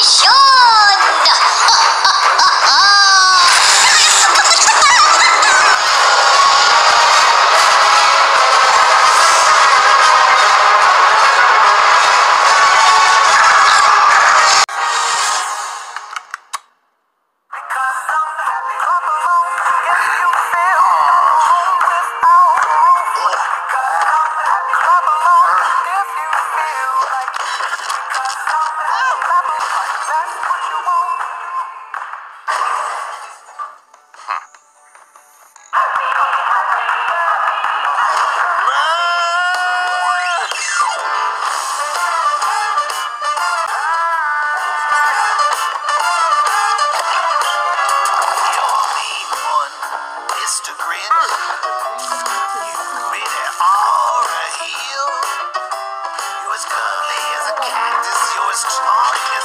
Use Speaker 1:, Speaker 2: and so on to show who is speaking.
Speaker 1: Mr. Grinch, you really are a heel. You're as curly as a cactus, you're as strong as